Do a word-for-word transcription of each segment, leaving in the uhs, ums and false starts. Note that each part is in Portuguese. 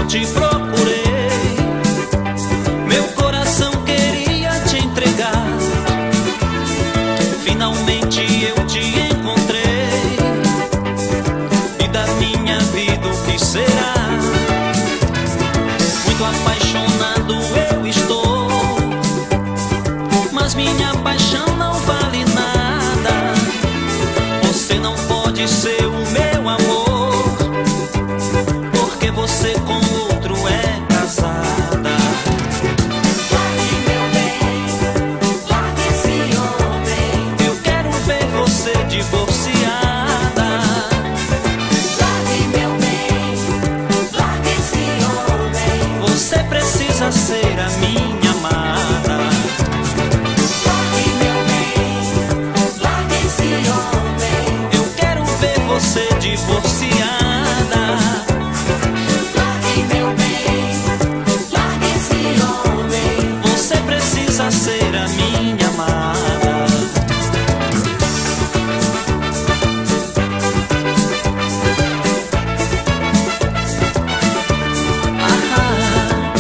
te procurei, meu coração queria te entregar. Finalmente eu te encontrei, e da minha vida o que será? Muito apaixonado eu estou, mas minha paixão não vale nada. Você não pode ser o meu amor, porque você com outro é casada. Largue meu bem, largue esse homem. Eu quero ver você divorciada. Largue meu bem, largue esse homem. Você precisa ser a minha amada. Largue meu bem, largue esse homem. Eu quero ver você divorciada. Largue meu bem, largue esse homem. Você precisa ser a minha amada. Ah,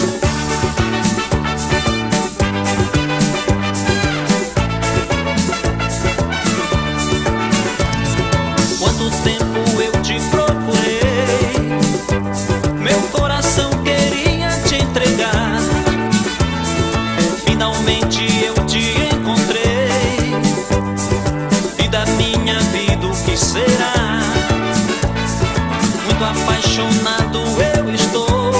quanto tempo eu te procurei, meu coração queria te entregar. Finalmente eu te encontrei, e da minha vida o que será? Muito apaixonado eu estou,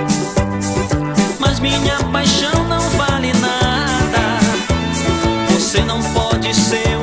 mas minha paixão não vale nada. Você não pode ser